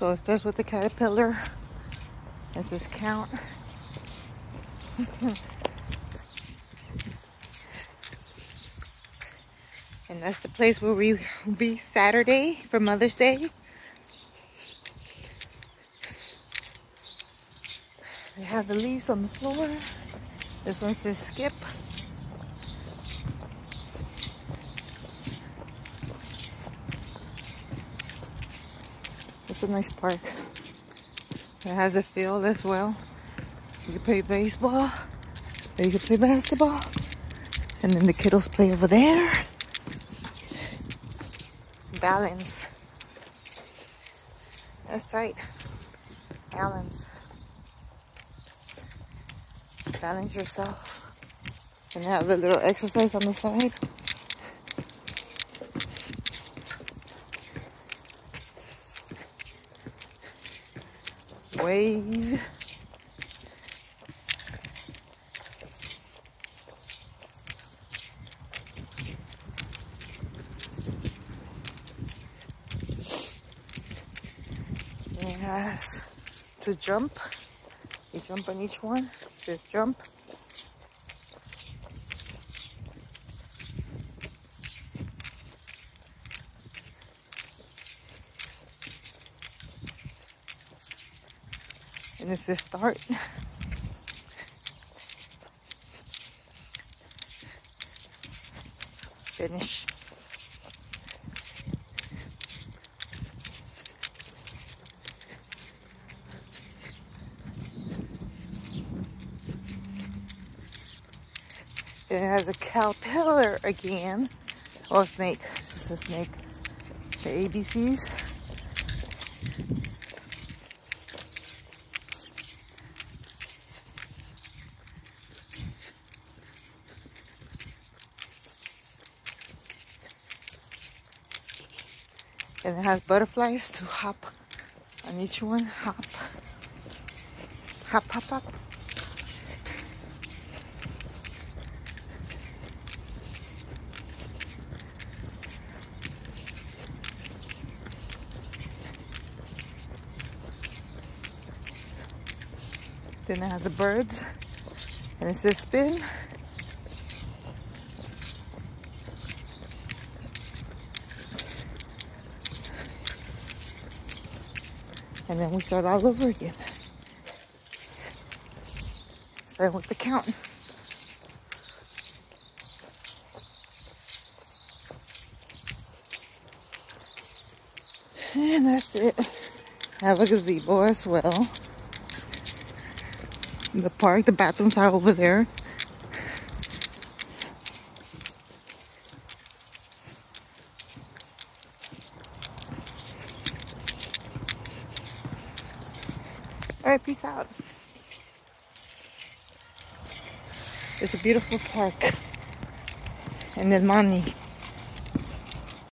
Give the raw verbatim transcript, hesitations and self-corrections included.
So it starts with the caterpillar. It says count. And that's the place where we will be Saturday for Mother's Day. They have the leaves on the floor. This one says skip. It's a nice park. It has a field as well. You can play baseball, or you can play basketball. And then the kiddos play over there. Balance. That's right. Balance. Balance yourself. And have a little exercise on the side. Wave. And it has to jump. You jump on each one. Just jump. And this is start. Finish. It has a caterpillar again. Oh, snake. This is a snake. The A B Cs. And it has butterflies to hop on each one. Hop. Hop, hop, hop. Then it has the birds. And it says spin. And then we start all over again. Start with the count. And that's it. Have a gazebo as well. The park, the bathrooms are over there. All right, peace out. It's a beautiful park. And then Mani.